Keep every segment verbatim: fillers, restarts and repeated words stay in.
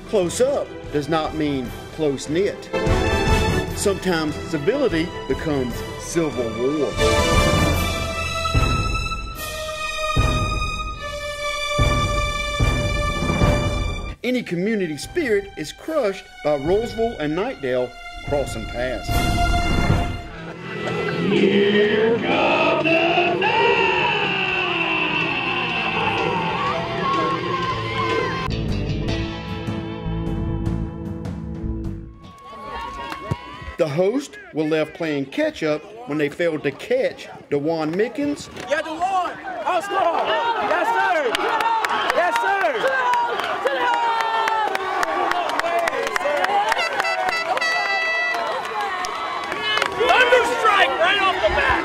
Close up does not mean close-knit. Sometimes civility becomes civil war. Any community spirit is crushed by Roseville and Knightdale crossing paths. Here comes the night! The host were left playing catch-up when they failed to catch DeJuan Mickens. Yeah, DeJuan! I'll score! Yes, sir! Yes, sir! Thunderstrike right off the bat!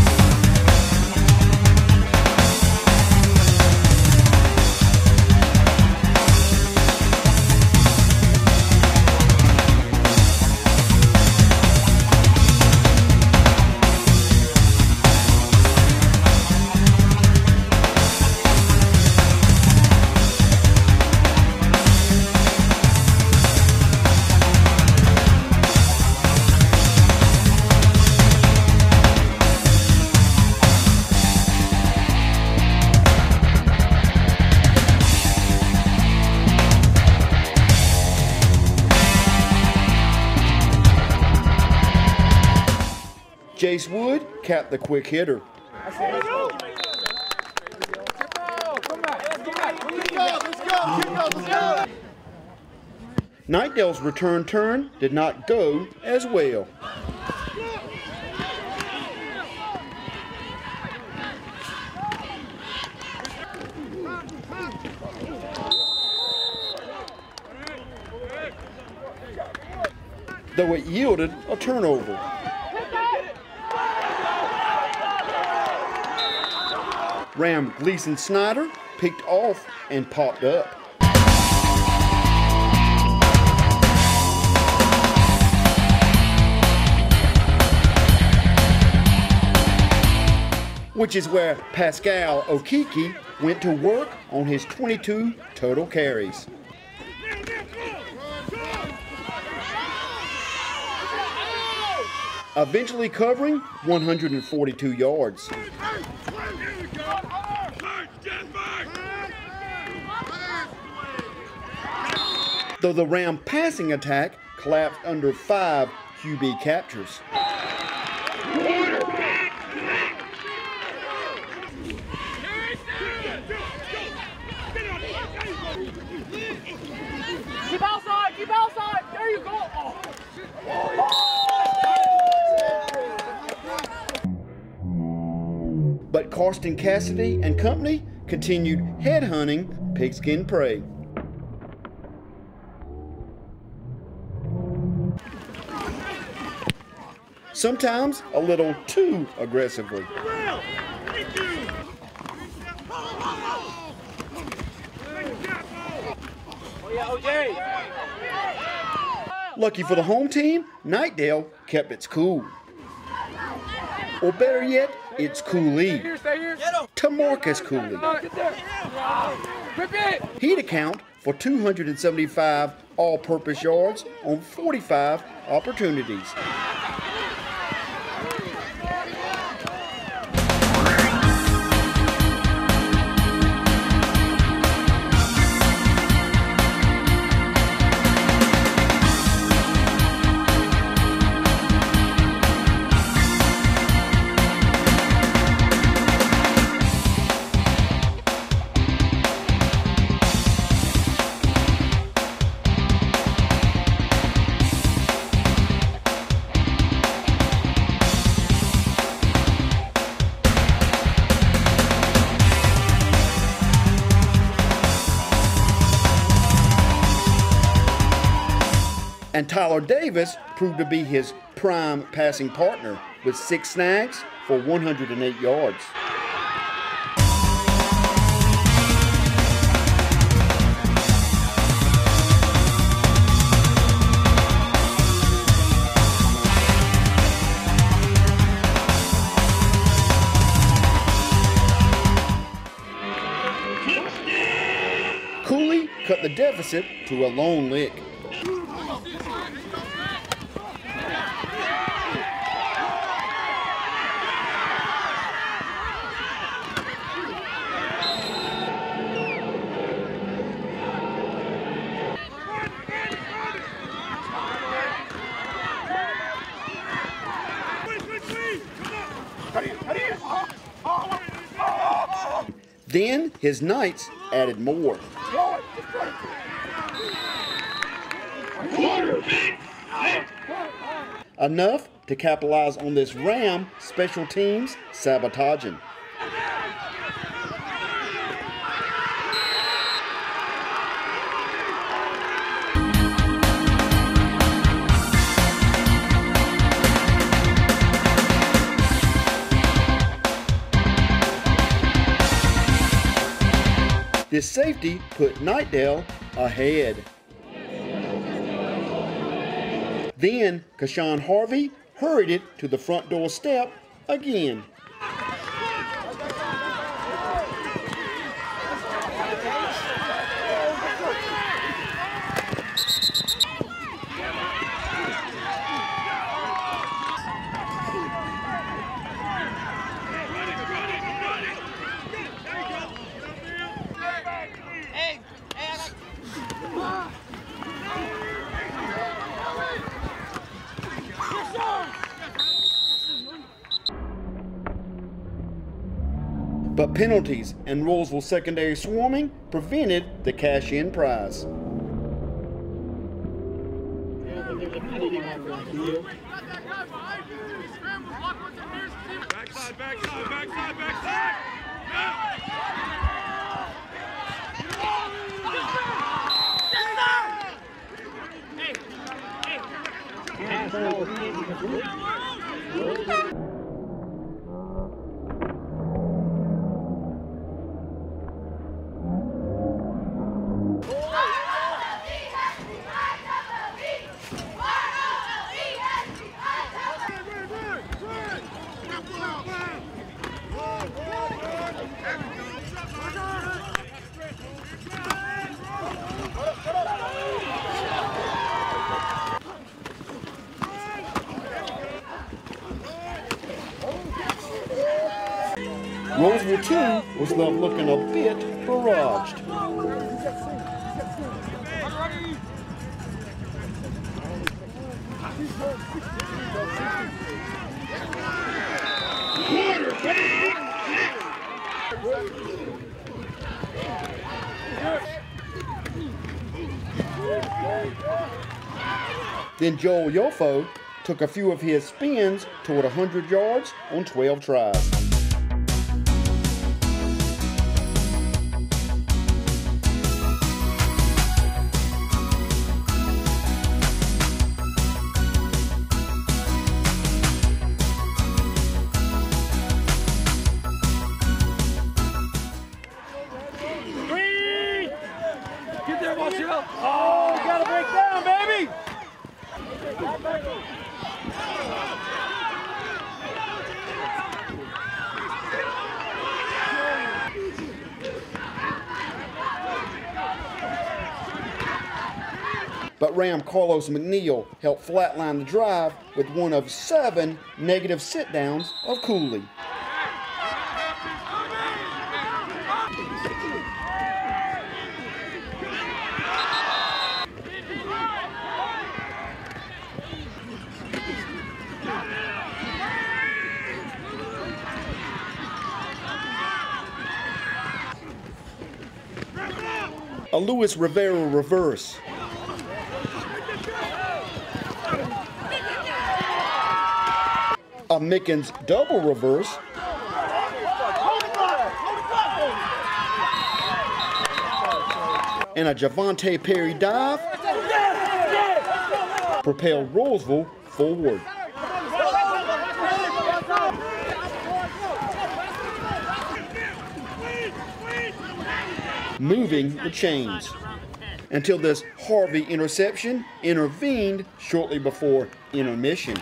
Jace Wood capped the quick hitter. Knightdale's return turn did not go as well. Though it yielded a turnover. Ram Gleason Snyder picked off and popped up. Which is where Pascal Okiki went to work on his twenty-two total carries. Eventually covering one hundred forty-two yards. Though the Ram passing attack collapsed under five Q B captures. Keep outside, keep outside, there you go. Oh. But Karsten Cassidy and company continued headhunting pigskin prey. Sometimes a little too aggressively. Lucky for the home team, Knightdale kept its cool. Or better yet, it's Cooley. To Marcus Cooley. He'd account for two hundred seventy-five all-purpose yards on forty-five opportunities. And Tyler Davis proved to be his prime passing partner with six snags for one hundred eight yards. Cooley cut the deficit to a lone lick. Then his Knights added more. Enough to capitalize on this Ram special teams sabotaging. This safety put Knightdale ahead. Then Kashawn Harvey hurried it to the front door step again. But penalties and Rolesville secondary swarming prevented the cash-in prize. Backside, backside, backside, backside! Rolesville two was left looking a bit barraged. Then Joel Yofo took a few of his spins toward one hundred yards on twelve tries. Get there, Marshall! Oh, you gotta break down, baby! But Ram Carlos McNeil helped flatline the drive with one of seven negative sit-downs of Cooley. A Luis Rivera reverse. A Mickens double reverse. And a Javante Perry dive propelled Rolesville forward. Moving the chains until this Harvey interception intervened shortly before intermission.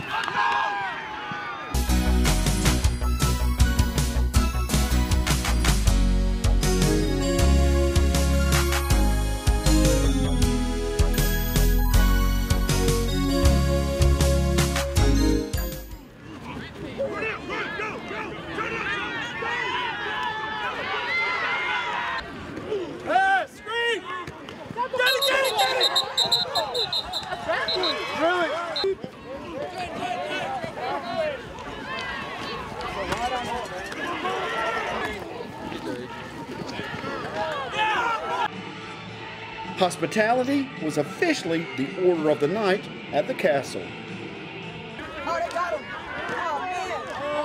Hospitality was officially the order of the night at the castle. Oh, they got him. Oh, man.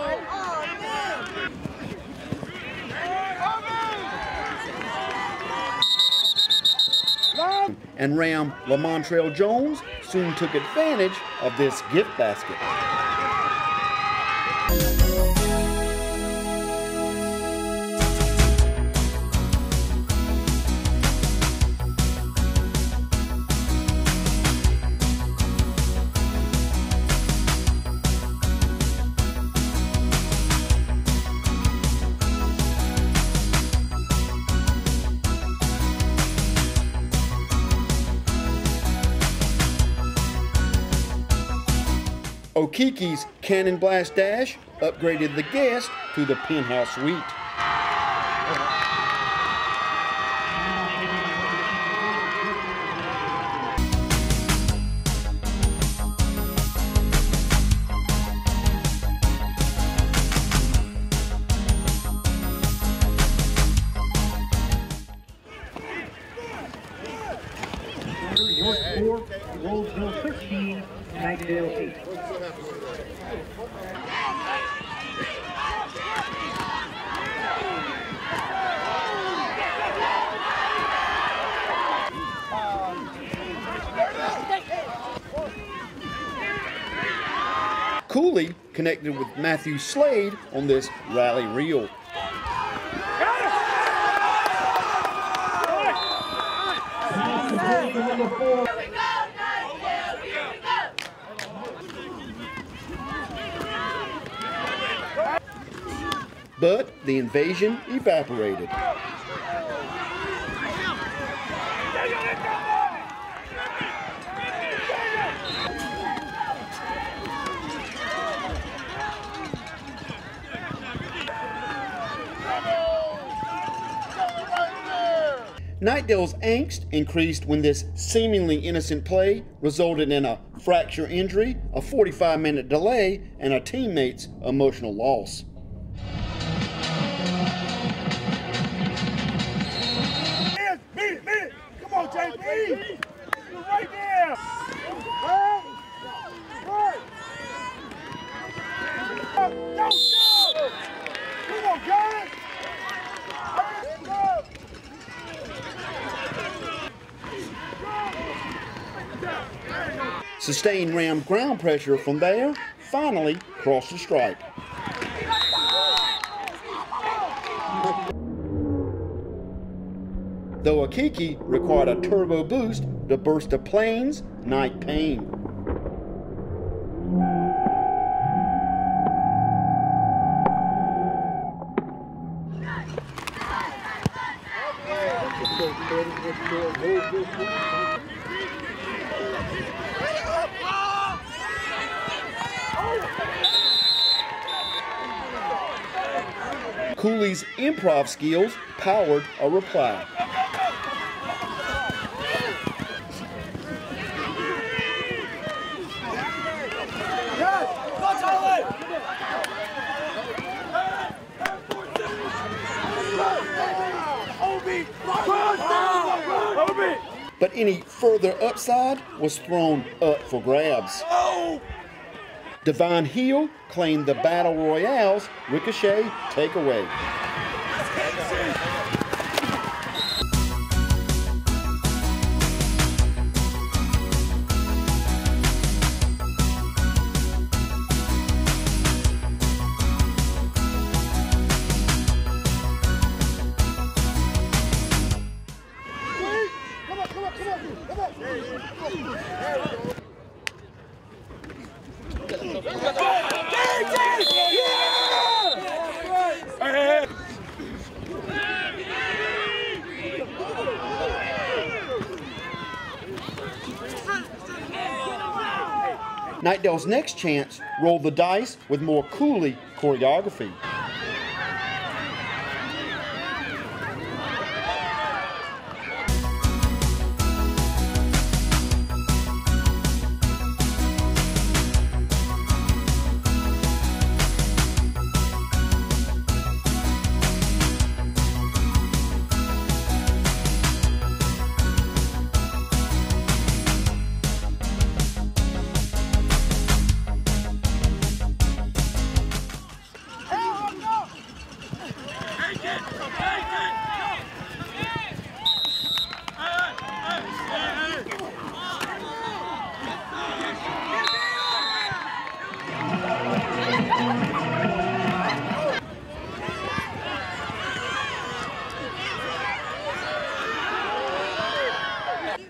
Oh, man. And Ram Lamontrell Jones soon took advantage of this gift basket. Okeeke's Cannon Blast Dash upgraded the guest to the penthouse suite. Your score, Rollsville thirteen, Knightdale eight. Cooley connected with Matthew Slade on this rally reel. But the invasion evaporated. Knightdale's angst increased when this seemingly innocent play resulted in a fracture injury, a forty-five minute delay, and a teammate's emotional loss. Beat it, beat it. Come on, J B. You're right there. Right. Right. Don't go. Come on, guys. Sustained Ram ground pressure from there, finally crossed the stripe. Though Okeeke required a turbo boost to burst the plane's night pain. Cooley's improv skills powered a reply. But any further upside was thrown up for grabs. Divine Heel claimed the Battle Royale's Ricochet takeaway. Knightdale's next chance rolled the dice with more Cooley choreography.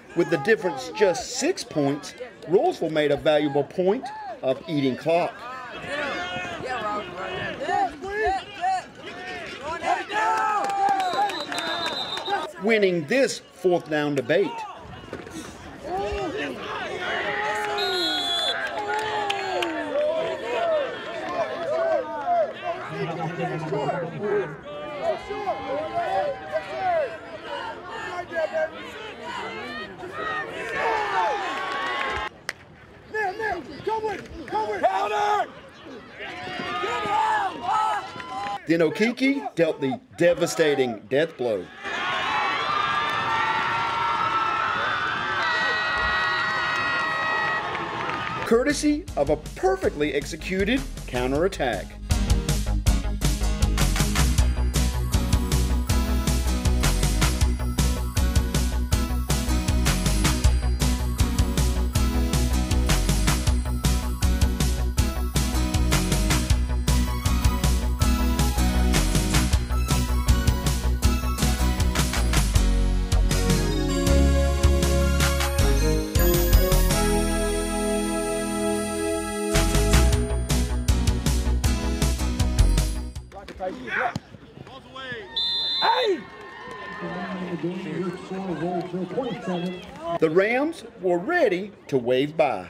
With the difference just six points, Rolesville made a valuable point of eating clock. Winning this fourth down debate. Then Okeke dealt the devastating death blow. Courtesy of a perfectly executed counterattack. The Rams were ready to wave by.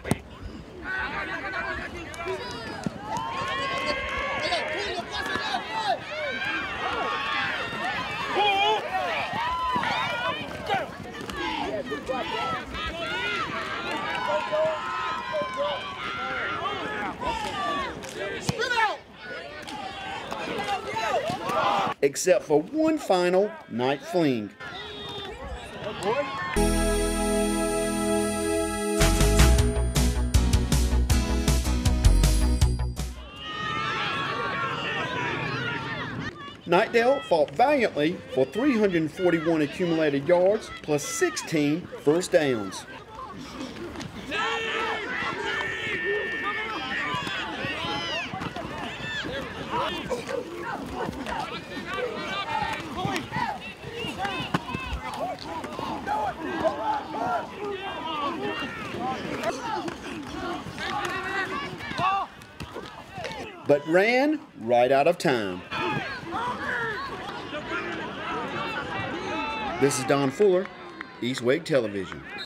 Except for one final night fling. Knightdale fought valiantly for three hundred forty-one accumulated yards plus sixteen first downs. But ran right out of time. This is Don Fuller, East Wake Television.